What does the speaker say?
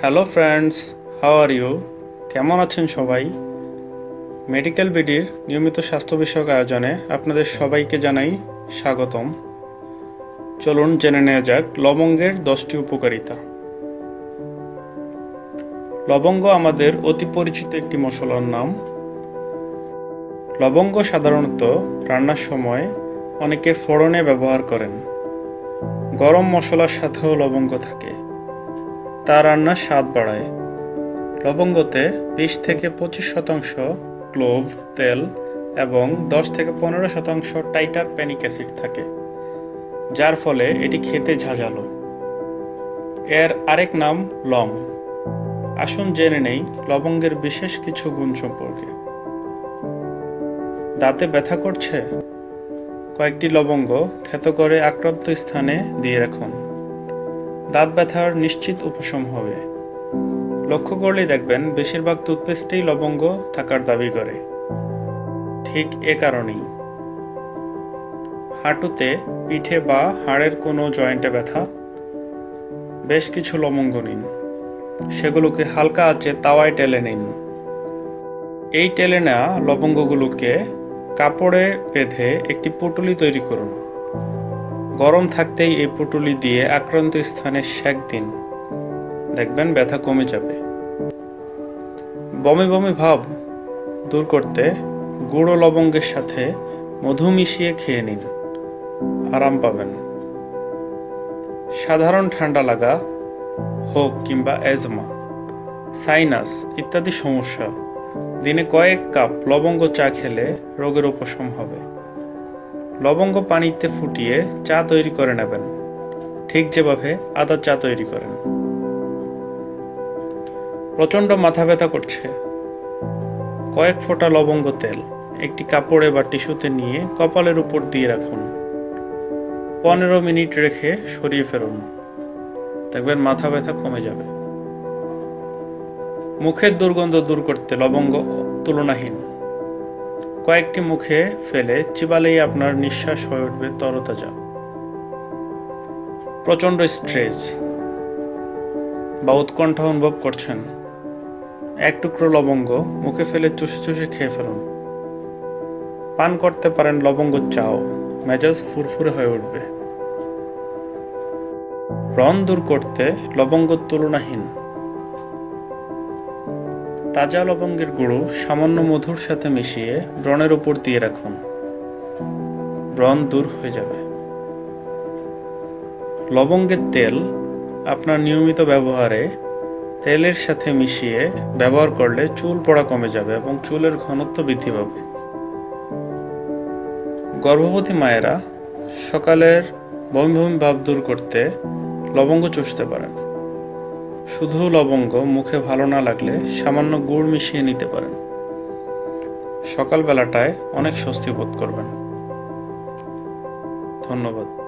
Hello friends, how are you? কেমন আছেন সবাই? মেডিকেল বিডির নিয়মিত স্বাস্থ্য বিষয়ক আয়োজনে আপনাদের সবাইকে জানাই স্বাগতম। চলুন জেনে নেওয়া যাক লবঙ্গের 10টি উপকারিতা। লবঙ্গ আমাদের অতি পরিচিত একটি মশলার নাম। লবঙ্গ সাধারণত রান্নার সময় অনেকে ফোড়নে ব্যবহার করেন। গরম মশলার সাথেও লবঙ্গ থাকে, তা রান্নার স্বাদ বাড়ায়। লবঙ্গতে 20-25% ক্লোভ তেল এবং 10-15% টাইটারপেনিক অ্যাসিড থাকে, যার ফলে এটি খেতে ঝাঁঝালো। এর আরেক নাম লং। আসুন জেনে নেই লবঙ্গের বিশেষ কিছু গুণ সম্পর্কে। দাঁতে ব্যথা করছে? কয়েকটি লবঙ্গ থেতো করে আক্রান্ত স্থানে দিয়ে রাখুন, দাঁত ব্যথার নিশ্চিত উপশম হবে। লক্ষ্য করলেই দেখবেন বেশিরভাগ টুথপেস্টেই লবঙ্গ থাকার দাবি করে, ঠিক এ কারণেই। হাঁটুতে, পিঠে বা হাড়ের কোনো জয়েন্টে ব্যথা? বেশ কিছু লবঙ্গ নিন, সেগুলোকে হালকা আঁচে তাওয়ায় টেলে নিন। এই টেলে নেওয়া লবঙ্গগুলোকে কাপড়ে বেঁধে একটি পুঁটুলি তৈরি করুন। গরম থাকতেই এই পুঁটুলি দিয়ে আক্রান্ত স্থানে সেঁক দিন, দেখবেন ব্যথা কমে যাবে। বমি বমি ভাব দূর করতে গুঁড়ো লবঙ্গের সাথে মধু মিশিয়ে খেয়ে নিন, আরাম পাবেন। সাধারণ ঠান্ডা লাগা হোক কিংবা অ্যাজমা, সাইনাস ইত্যাদি সমস্যা, দিনে কয়েক কাপ লবঙ্গ চা খেলে রোগের উপশম হবে। লবঙ্গ পানিতে ফুটিয়ে চা তৈরি করে নেবেন, ঠিক যেভাবে আদা চা তৈরি করেন। প্রচণ্ড মাথা ব্যথা করছে? কয়েক ফোঁটা লবঙ্গ তেল একটি কাপড়ে বা টিস্যুতে নিয়ে কপালের উপর দিয়ে রাখুন। 15 মিনিট রেখে সরিয়ে ফেলুন, দেখবেন মাথা ব্যথা কমে যাবে। মুখের দুর্গন্ধ দূর করতে লবঙ্গ তুলনাহীন। কয়েকটি মুখে ফেলে চিবালেই আপনার নিঃশ্বাস হয়ে উঠবে তরতাজা। প্রচণ্ড স্ট্রেস বা উৎকণ্ঠা অনুভব করছেন? এক টুকরো লবঙ্গ মুখে ফেলে চুষে চুষে খেয়ে ফেলুন। পান করতে পারেন লবঙ্গ চাও, মেজাজ ফুরফুরে হয়ে উঠবে। ব্রণ দূর করতে লবঙ্গ তুলনাহীন। তাজা লবঙ্গের গুঁড়ো সামান্য মধুর সাথে মিশিয়ে ব্রণের উপর দিয়ে রাখুন, ব্রণ দূর হয়ে যাবে। লবঙ্গের তেল আপনার নিয়মিত ব্যবহারে তেলের সাথে মিশিয়ে ব্যবহার করলে চুল পড়া কমে যাবে এবং চুলের ঘনত্ব বৃদ্ধি পাবে। গর্ভবতী মায়েরা সকালের বমি বমি ভাব দূর করতে লবঙ্গ চুষতে পারেন। শুধু লবঙ্গ মুখে ভালো না লাগলে সামান্য গুড় মিশিয়ে নিতে পারেন। সকালবেলাটায় অনেক স্বস্তি বোধ করবেন। ধন্যবাদ।